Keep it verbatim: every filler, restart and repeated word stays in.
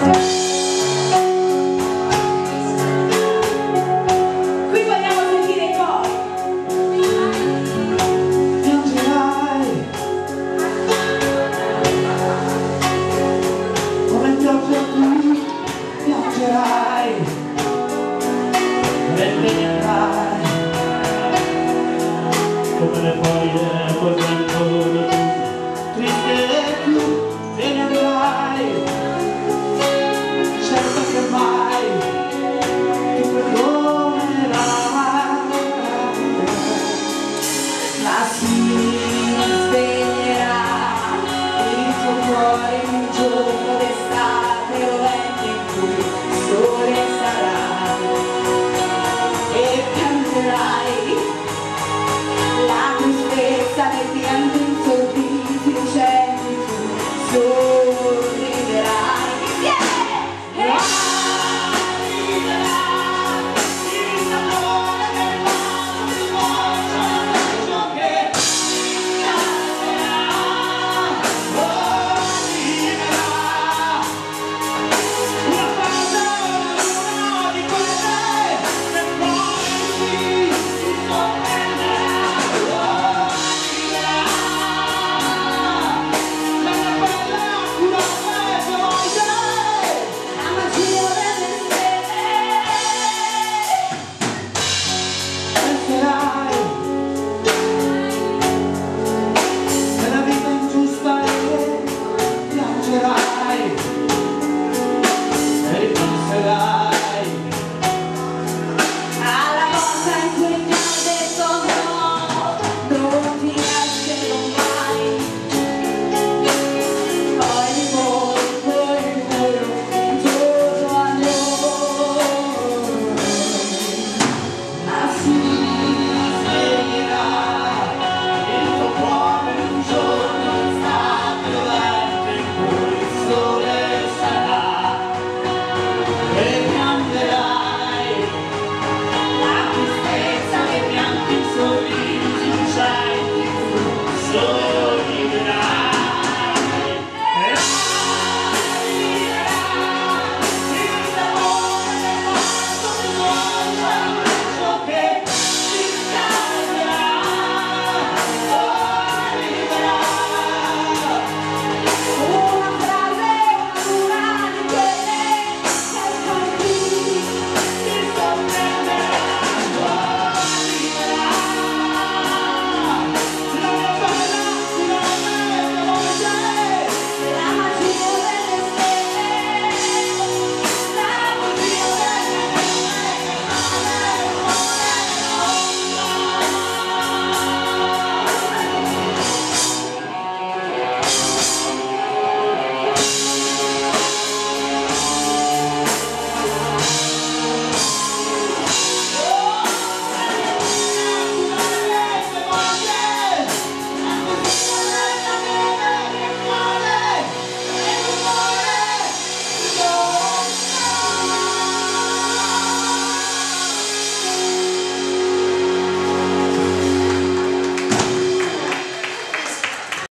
Come le foglie col vento da tu, triste tu te ne andrai, certo che mai ti perdonerai, ma si spegnerà il tuo cuore in un giorno d'estate rovente in cui il sole sarà e canterai la tristezza del pianto insorbiti, scendi tu solo.